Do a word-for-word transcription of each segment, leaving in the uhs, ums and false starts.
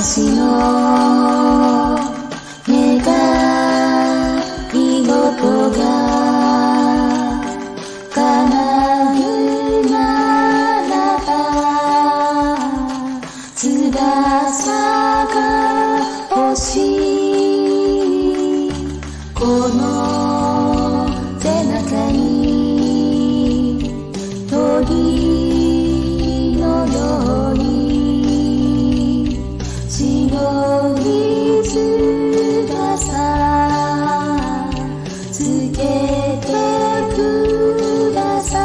私の願い事が叶うならば翼が欲しいこの背中に鳥のように白い翼つけてくださ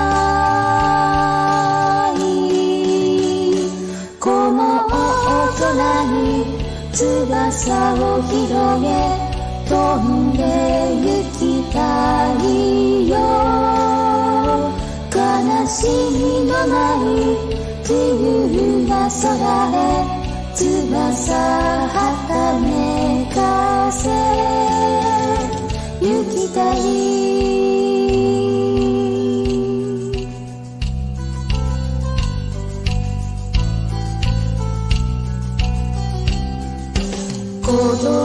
いこの大空に翼を広げ飛んで行きたいよ悲しみのない自由な空へ翼はためかせ行きたい子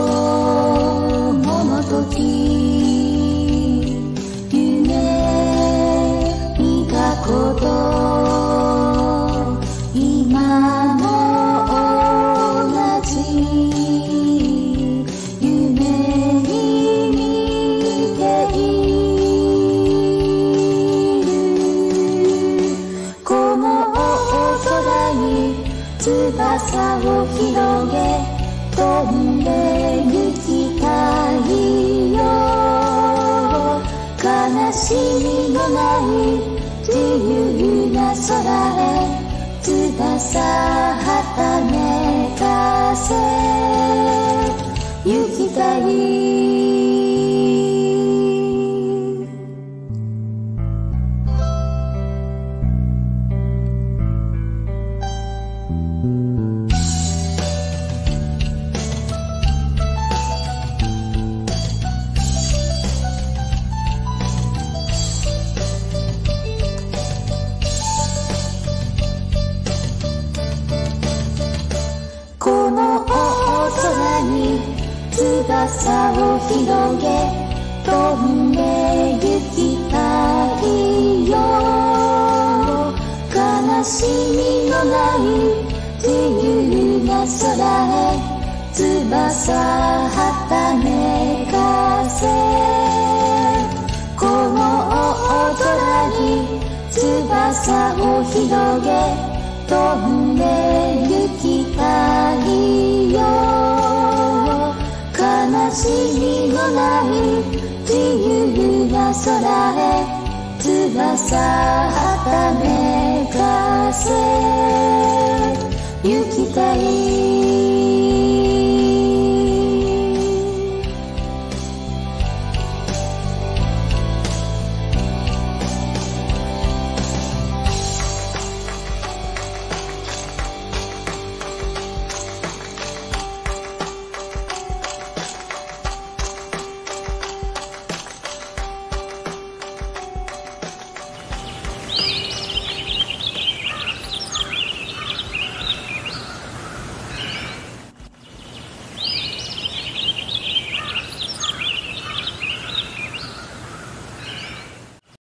供の時夢見たこと今も同じ夢に見ているこの大空に翼を広げ飛んで行きたいよ悲しみのない自由な空へ翼はためかせ行きたいこの大空に翼を広げ飛んで行きたいよ悲しみのない自由な空へ翼はためかせこの大空に翼を広げ飛んで行きたいよ悲しみのない自由な空へ翼はためかせ